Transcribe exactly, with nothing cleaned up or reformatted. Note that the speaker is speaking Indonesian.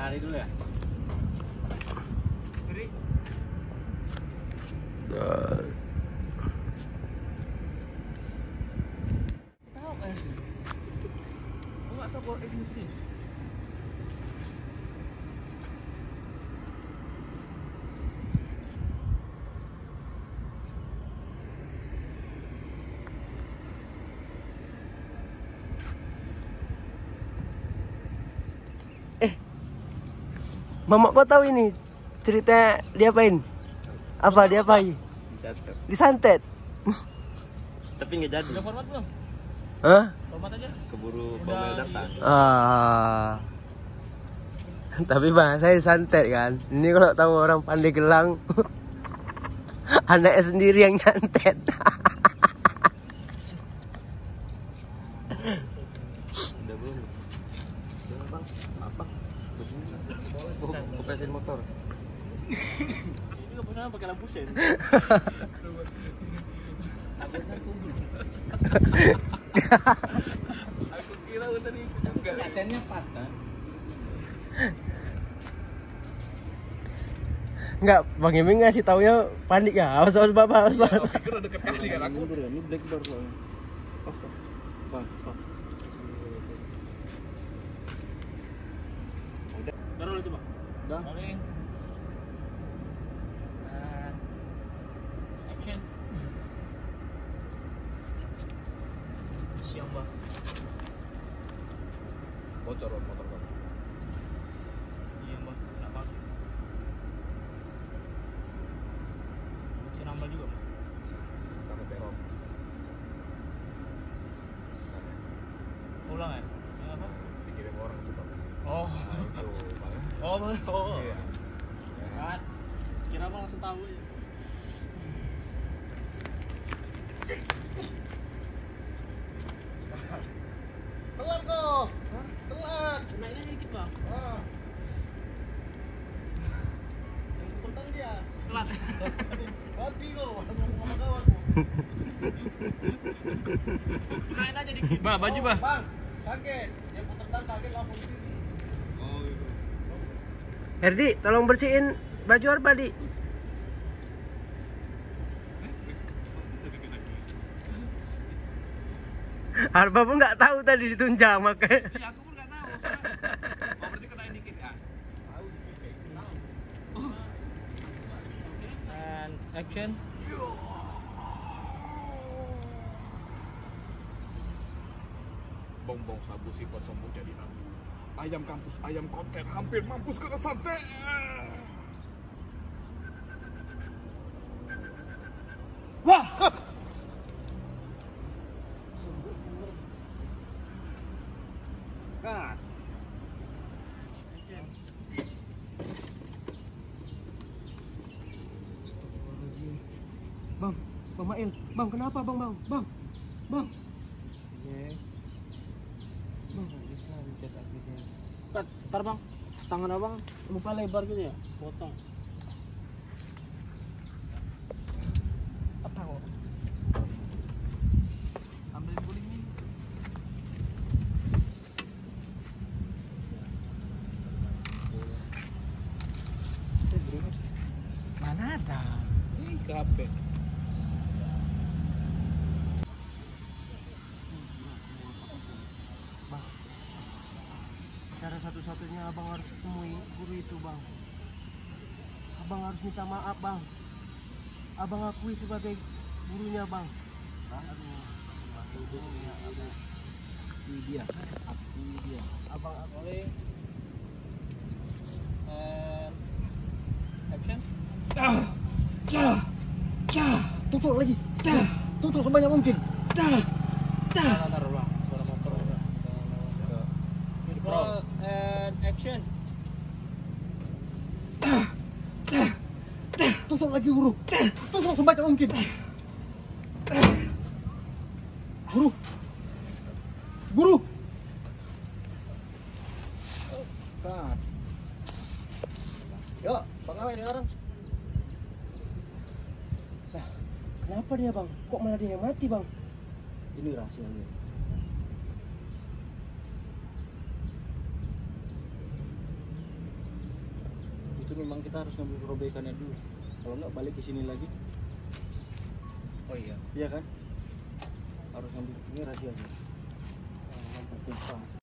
lari dulu ya. Beri. Tahu kan? Aku nggak tahu kalau ini serius. Mama kok tahu ini cerita diapain? Apa diapain? Disantet. Disantet. Tapi nggak jadi. Udah format belum? Hah? Format aja. Keburu Pomel datang. Ah. Tapi bang, saya santet kan. Ini kalau tahu orang pandai gelang, anaknya sendiri yang nyantet. Udah belum? Udah bang, apa? Bukain motor. Ini nggak pernah pakai lampu sen. Aku kira tadi sennya pas kan? Enggak, Bang Eming ngasih tahu ya panik ya. Awas awas bapak, awas bapak. Aku kira deket kali kan aku. Ini black door soalnya. Pas, pas. Taruh dulu coba. Udah. Rolling. And action. Siap, Bang. Bocor motor Bang. Iya, Bang. Kenapa? Bisa nambah juga, Bang. Karena belok. Ulang ya? Yang apa? Dikirim orang tuh Bang. Oh. Nah, itu Bang. Oh, Bang. Oh. Iya. Kan. Kira Bang langsung tahu ya. Telat kok. Telat. Naiknya dikit, Bang. Ah. Tentang dia. Telat. Babi kok, sama kawanku. Naik aja dikit. Bah, baju, Bah. Bang, kaget. Dia putar tang kaget langsung sini. Oh, gitu. Herdi, tolong bersihin baju Arpa, Di. Arpa pun nggak tahu tadi ditunjang makanya. Iya, aku pun nggak tahu. Soalnya, oh, berarti kenain dikit ya. Tahu dikit. Tahu. And action. Bongbong sabu sifat sombong jadi nabi. Ayam kampus, ayam konten hampir mampus kena santet. Wah! Nah, Bang, Bang Mail, Bang kenapa Bang, Bang, Bang, Bang. Kat, ntar Bang, tangan abang lupa lebar gitu ya, potong. Apa kok? Ambil guling nih. Mana ada? Ini ke H P. Cara satu-satunya abang harus temui guru itu bang. Abang harus minta maaf bang. Abang akui sebagai gurunya bang. Aduh, sebagai gurunya abang. Akui dia, akui dia. Abang akui. And action. Dah, dah, dah. Tutup lagi. Dah, tutup sebanyak mungkin. Dah, dah. Taruh Bang, suara motor udah. Roll and action. Tusuk lagi guru. Tusuk sebanyak mungkin. Guru. Guru. kan. Yuk, Bang Awe sekarang. Nah, kenapa dia bang? Kok malah dia yang mati bang? Ini rahasianya. memang kita harus ngambil perobekannya dulu. Kalau nggak balik ke sini lagi. Oh iya. Iya kan? Harus ngambil ini rahasianya. Lampu kumpas.